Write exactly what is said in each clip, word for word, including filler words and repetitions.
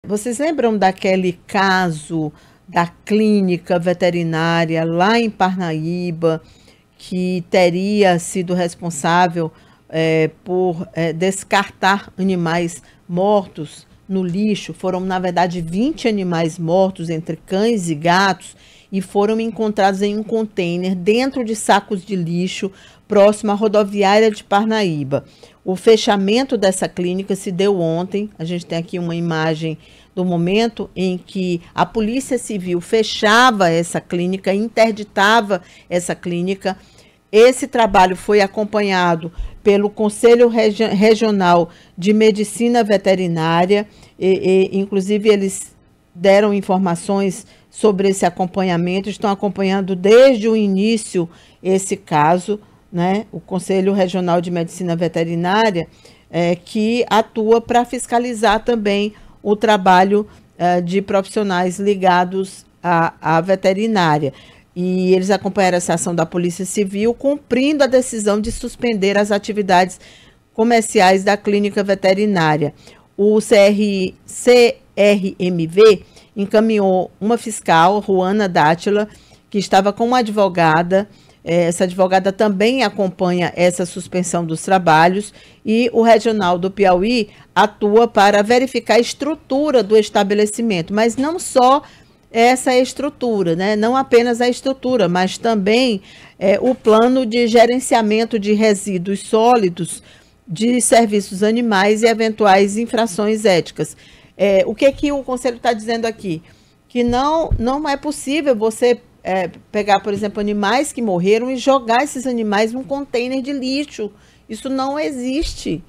Vocês lembram daquele caso da clínica veterinária lá em Parnaíba, que teria sido responsável é, por é, descartar animais mortos no lixo? Foram, na verdade, vinte animais mortos, entre cães e gatos, e foram encontrados em um container dentro de sacos de lixo próximo à rodoviária de Parnaíba. O fechamento dessa clínica se deu ontem. A gente tem aqui uma imagem do momento em que a Polícia Civil fechava essa clínica, interditava essa clínica. Esse trabalho foi acompanhado pelo Conselho Regi- Regional de Medicina Veterinária, e, e, inclusive eles deram informações sobre esse acompanhamento, estão acompanhando desde o início esse caso, né? O Conselho Regional de Medicina Veterinária, é, que atua para fiscalizar também o trabalho é, de profissionais ligados à, à veterinária. E eles acompanharam essa ação da Polícia Civil, cumprindo a decisão de suspender as atividades comerciais da clínica veterinária. O C R, C R M V encaminhou uma fiscal, Juana Dátila, que estava com uma advogada. Essa advogada também acompanha essa suspensão dos trabalhos, e o Regional do Piauí atua para verificar a estrutura do estabelecimento, mas não só essa estrutura, né? Não apenas a estrutura, mas também é, o plano de gerenciamento de resíduos sólidos, de serviços animais e eventuais infrações éticas. É, o que, que o Conselho está dizendo aqui? Que não, não é possível você É, pegar, por exemplo, animais que morreram e jogar esses animais num container de lixo. Isso não existe.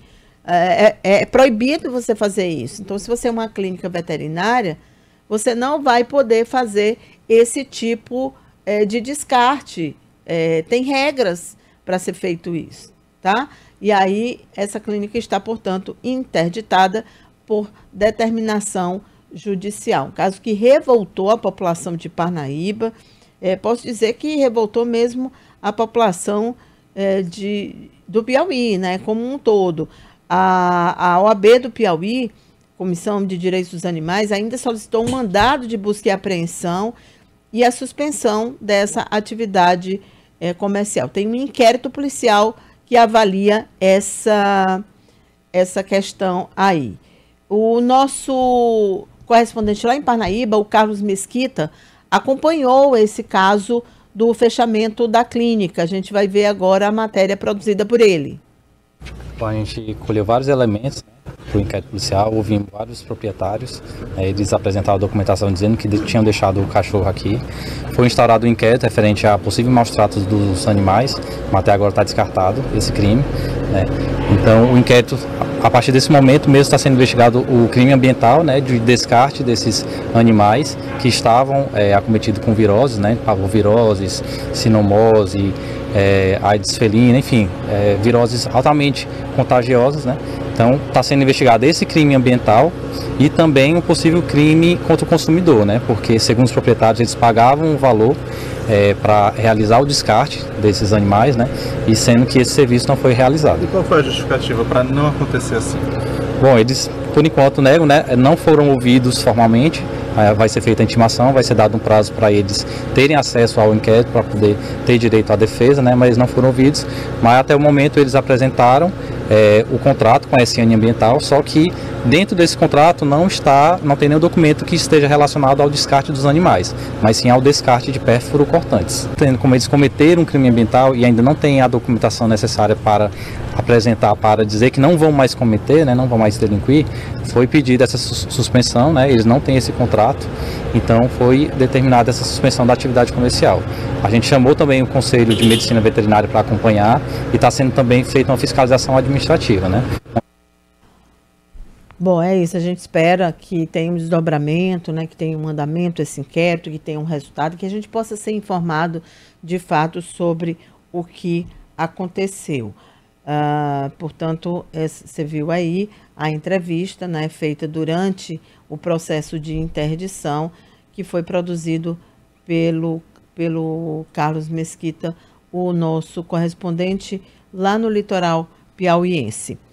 É, é, é proibido você fazer isso. Então, se você é uma clínica veterinária, você não vai poder fazer esse tipo é, de descarte. É, tem regras para ser feito isso, tá? E aí, essa clínica está, portanto, interditada por determinação judicial. Um caso que revoltou a população de Parnaíba. É, posso dizer que revoltou mesmo a população é, de, do Piauí, né, como um todo. A, a O A B do Piauí, Comissão de Direitos dos Animais, ainda solicitou um mandado de busca e apreensão e a suspensão dessa atividade é, comercial. Tem um inquérito policial que avalia essa, essa questão aí. O nosso correspondente lá em Parnaíba, o Carlos Mesquita, acompanhou esse caso do fechamento da clínica. A gente vai ver agora a matéria produzida por ele. Bom, a gente colheu vários elementos, né, para o inquérito policial, ouvimos vários proprietários, né, eles apresentaram a documentação dizendo que de, tinham deixado o cachorro aqui. Foi instaurado um inquérito referente a possível maus-tratos dos animais, mas até agora está descartado esse crime, né. Então, o inquérito, a partir desse momento mesmo, está sendo investigado o crime ambiental, né, de descarte desses animais que estavam é, acometidos com viroses, né, parvoviroses, sinomose, é, AIDS felina, enfim, é, viroses altamente contagiosas, né. Então, está sendo investigado esse crime ambiental e também um possível crime contra o consumidor, né, porque, segundo os proprietários, eles pagavam um valor É, para realizar o descarte desses animais, né? E sendo que esse serviço não foi realizado. E qual foi a justificativa para não acontecer assim? Bom, eles, por enquanto, negam, né? Não foram ouvidos formalmente. Vai ser feita a intimação, vai ser dado um prazo para eles terem acesso ao inquérito para poder ter direito à defesa, né? Mas eles não foram ouvidos. Mas até o momento eles apresentaram é, o contrato com a S N Ambiental, só que dentro desse contrato não está, não tem nenhum documento que esteja relacionado ao descarte dos animais, mas sim ao descarte de pérfuro cortantes. Tendo como eles cometeram um crime ambiental e ainda não tem a documentação necessária para apresentar, para dizer que não vão mais cometer, né, não vão mais delinquir, foi pedida essa suspensão, né, eles não têm esse contrato, então foi determinada essa suspensão da atividade comercial. A gente chamou também o Conselho de Medicina Veterinária para acompanhar e está sendo também feita uma fiscalização administrativa, né. Bom, é isso, a gente espera que tenha um desdobramento, né, que tenha um andamento esse inquérito, que tenha um resultado, que a gente possa ser informado de fato sobre o que aconteceu. Uh, portanto, você viu aí a entrevista, né, feita durante o processo de interdição, que foi produzido pelo, pelo Carlos Mesquita, o nosso correspondente lá no litoral piauiense.